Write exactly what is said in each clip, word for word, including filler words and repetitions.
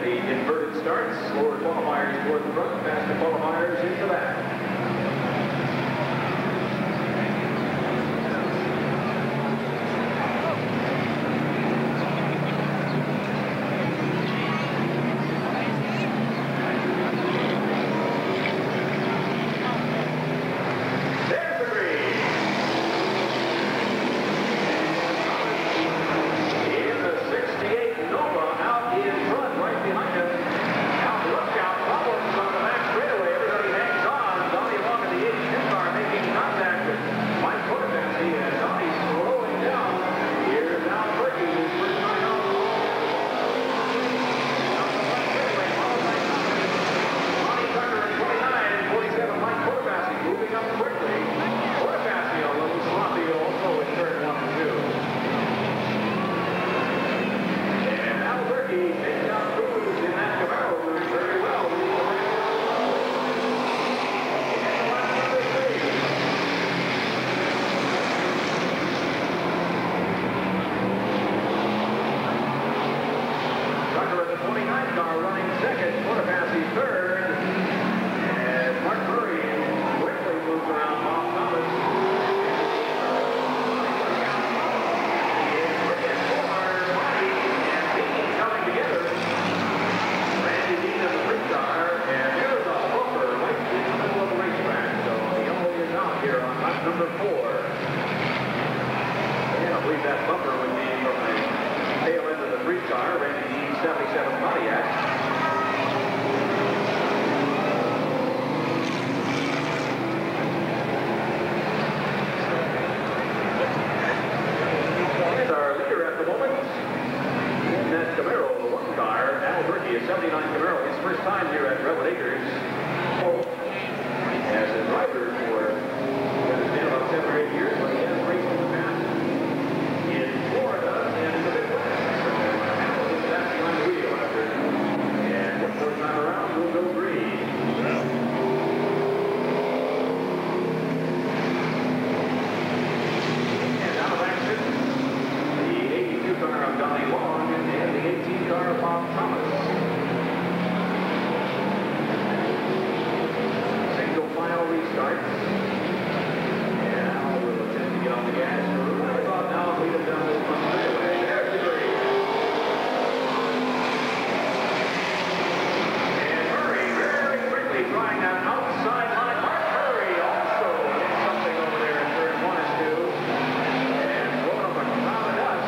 the inverted starts. Slower qualifiers toward the front, faster qualifiers into that. seventy-nine Camaro, his first time here at Redwood Acres. As a driver for it's been about seven or eight years, but he has raced in the past in Florida and in the Midwest. That's behind the wheel after. And the fourth time around, we'll go green. And out of action, the eighty-two car of Donnie Long and the eighteen car of Bob Thomas. Final restarts. And now we'll attempt to get on the gas. Right about now, lead him down this one straightaway. There's the green. And Murray very quickly trying that outside line. Mark Murray also hit something over there in turn one and two. And throwing up a cloud of dust.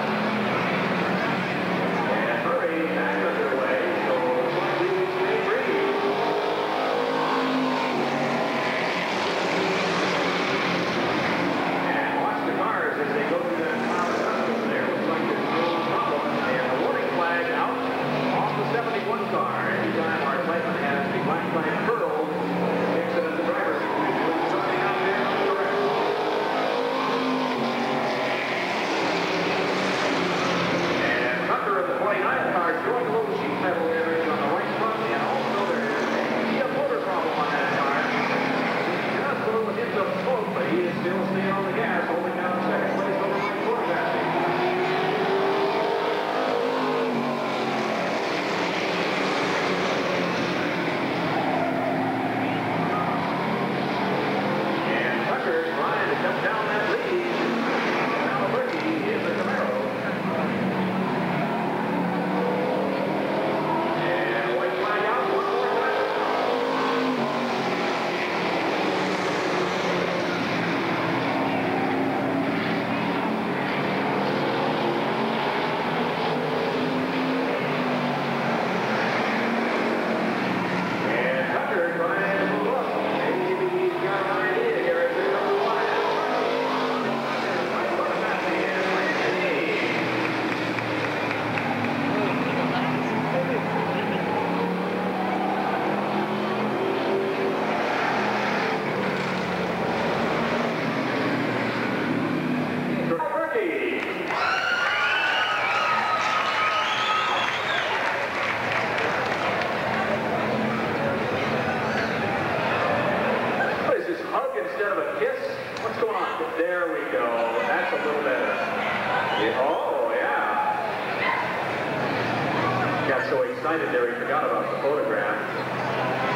And Murray back underway. So slightly stay free. As they go through that cloud of dust over there, looks like there's no problem. And the warning flag out off the seventy-one car. Anytime our Clayton has the black flag furled, picks it as the driver. Doing something out there on the direct. And Tucker of the twenty-nine car showing a little sheet metal damage on the right front. And also there is a motor problem on that car. Just a little hit of smoke, but he is still staying on the gas, holding down second place over my quarterback. And Tucker trying to cut down that lead. Now Ricky in the Camaro. And white flag out, one more time. Instead of a kiss, what's going on? There we go. That's a little better. Yeah. Oh, yeah. Got so excited. excited there, he forgot about the photograph.